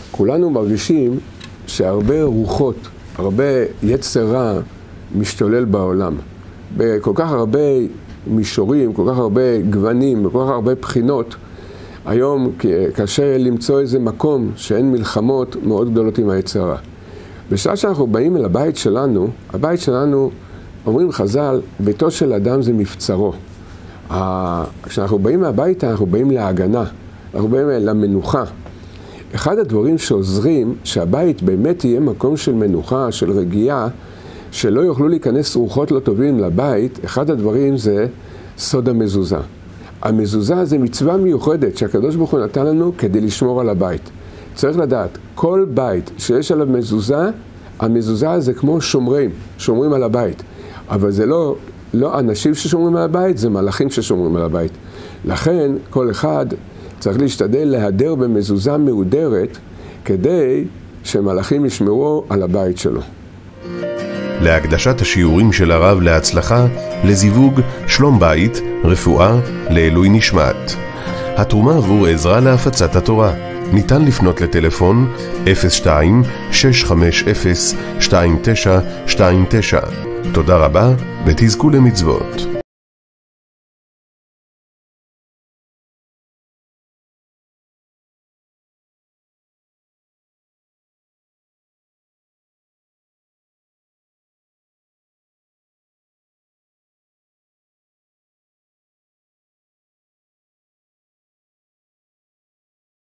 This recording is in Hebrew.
כולנו מרגישים שהרבה רוחות, הרבה יצר רע משתולל בעולם. בכל כך הרבה מישורים, כל כך הרבה גוונים, בכל כך הרבה בחינות. היום קשה למצוא איזה מקום שאין מלחמות מאוד גדולות עם היצר רע. בשעה שאנחנו באים אל הבית שלנו, אומרים חז"ל, ביתו של אדם זה מבצרו. כשאנחנו באים מהביתה, אנחנו באים להגנה, אנחנו באים למנוחה. אחד הדברים שעוזרים שהבית באמת יהיה מקום של מנוחה, של רגיעה, שלא יוכלו להיכנס רוחות לא טובים לבית, אחד הדברים זה סוד המזוזה. המזוזה זה מצווה מיוחדת שהקדוש ברוך הוא נתן לנו כדי לשמור על הבית. צריך לדעת, כל בית שיש עליו מזוזה, המזוזה זה כמו שומרים על הבית. אבל זה לא אנשים ששומרים על הבית, זה מלאכים ששומרים על הבית. לכן כל אחד צריך להשתדל להדר במזוזה מהודרת, כדי שמלאכים ישמרו על הבית שלו. להקדשת השיעורים של הרב להצלחה, לזיווג, שלום בית, רפואה, לעילוי נשמת. התרומה עבור עזרה להפצת התורה. ניתן לפנות לטלפון 02-650-2929. תודה רבה ותזכו למצוות.